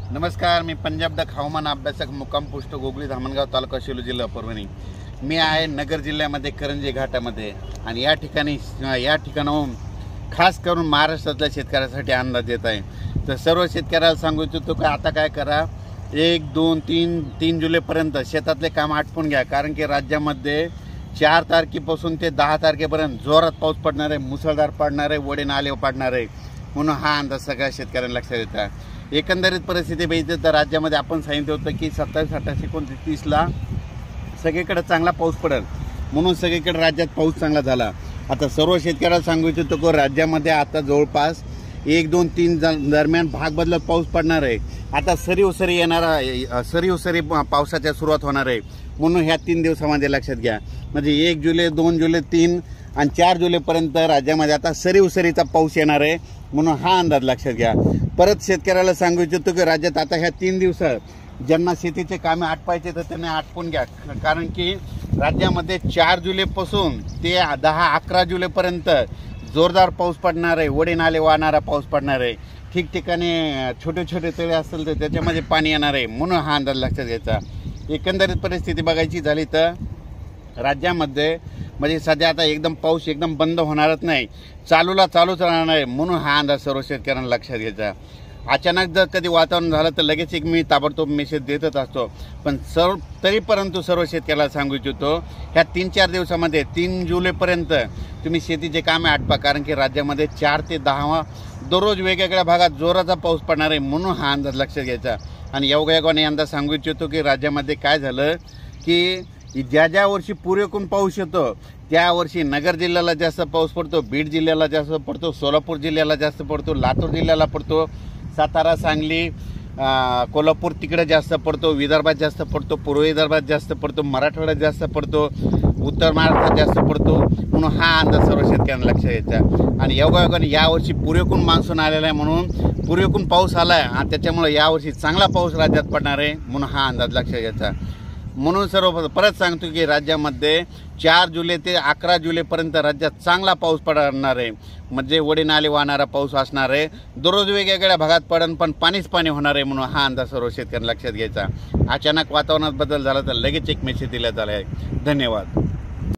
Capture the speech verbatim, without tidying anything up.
नमस्कार, मी पंजाब डक हवामान अभ्यासक मुक्काम पोस्ट गोगली धामणगाव तालुका शेलू जिल्हा परभणी। मी आहे नगर जिल्ह्यामध्ये करंजी घाटामध्ये आणि या ठिकाणी या ठिकाणाहून खास करून महाराष्ट्रातल्या शेतकऱ्यांसाठी अंदाज देत आहे। तर सर्व शेतकऱ्याला सांगू इच्छितो की आता काय करा, एक दोन तीन तीन जुलैपर्यंत शेतातले काम आटपून घ्या, कारण की राज्यामध्ये चार तारखेपासून ते दहा तारखेपर्यंत जोरात पाऊस पडणार आहे, मुसळधार पडणार आहे, वडे नाले पडणार आहे, म्हणून हा अंदाज सगळ्या शेतकऱ्यांना लक्षात येता। एकंदरीत परिस्थिती बघितली तर राज्यामध्ये आपण सांगितलं होतं की सत्तावीस अठ्ठावीस एकोणतीसला सगळीकडे चांगला पाऊस पडेल, म्हणून सगळीकडे राज्यात पाऊस चांगला झाला। आता सर्व शेतकऱ्याला सांगू इच्छितो की राज्यामध्ये आता जवळपास एक दोन तीन दरम्यान भाग बदलत पाऊस पडणार आहे। आता सरी उसरी येणारा सरी उसरी पावसाच्या सुरुवात होणार आहे, म्हणून ह्या तीन दिवसामध्ये लक्षात घ्या। म्हणजे एक जुलै दोन जुलै तीन आणि चार जुलैपर्यंत राज्यामध्ये आता सरी उसरीचा पाऊस येणार आहे, म्हणून हा अंदाज लक्षात घ्या। परत शेतकऱ्याला सांगू इच्छितो की राज्यात आता ह्या तीन दिवसात ज्यांना शेतीचे कामे आटपायचे तर त्यांनी आटपून घ्या, कारण की राज्यामध्ये चार जुलैपासून ते दहा अकरा जुलैपर्यंत जोरदार पाऊस पडणार आहे, वडे नाले वाहणारा पाऊस पडणार आहे। ठिकठिकाणी छोटे छोटे तळे असतील तर त्याच्यामध्ये पाणी येणार आहे, म्हणून हा अंदाज लक्षात घ्यायचा। एकंदरीत परिस्थिती बघायची झाली तर राज्यामध्ये म्हणजे सध्या आता एकदम पाऊस एकदम बंद होणारच नाही, चालूला चालूच राहणार आहे, म्हणून हा अंदाज सर्व शेतकऱ्यांना लक्षात घ्यायचा। अचानक जर कधी वातावरण झालं तर लगेच एक मी ताबडतोब मेसेज देतच असतो, पण सर्व तरी परंतु सर्व शेतकऱ्याला सांगू इच्छितो ह्या तीन चार दिवसामध्ये तीन जुलैपर्यंत तुम्ही शेतीचे कामे आटपा, कारण की राज्यामध्ये चार ते दहा दररोज वेगवेगळ्या भागात जोराचा पाऊस पडणार आहे, म्हणून हा अंदाज लक्षात घ्यायचा। आणि योगायोगाने अंदाज सांगू इच्छितो की राज्यामध्ये काय झालं की ज्या ज्या वर्षी पुरेपूर पाऊस येतो त्या वर्षी नगर जिल्ह्याला जास्त पाऊस पडतो, बीड जिल्ह्याला जास्त पडतो, सोलापूर जिल्ह्याला जास्त पडतो, लातूर जिल्ह्याला पडतो, सातारा सांगली कोल्हापूर तिकडे जास्त पडतो, विदर्भात जास्त पडतो, पूर्व विदर्भात जास्त पडतो, मराठवाड्यात जास्त पडतो, उत्तर महाराष्ट्रात जास्त पडतो, म्हणून हा अंदाज सर्व शेतकऱ्यांना लक्षात घ्यायचा। आणि योगायोगाने यावर्षी पुरेपूर मान्सून आलेला आहे, म्हणून पुरेपूर पाऊस आला आहे आणि त्याच्यामुळे यावर्षी चांगला पाऊस राज्यात पडणार आहे, म्हणून हा अंदाज लक्षात घ्यायचा। म्हणून सर्व परत सांगतो की राज्यामध्ये चार जुलै ते अकरा जुलैपर्यंत राज्यात चांगला पाऊस पडणार आहे, म्हणजे वडे नाले वाहणारा पाऊस असणार आहे, दररोज वेगवेगळ्या भागात पडन पण पाणीच पाणी होणार आहे, म्हणून हा अंदाज सर्व शेतकऱ्यांना लक्षात घ्यायचा। अचानक वातावरणात बदल झाला तर लगेच एक मेसेज दिला झाला आहे। धन्यवाद।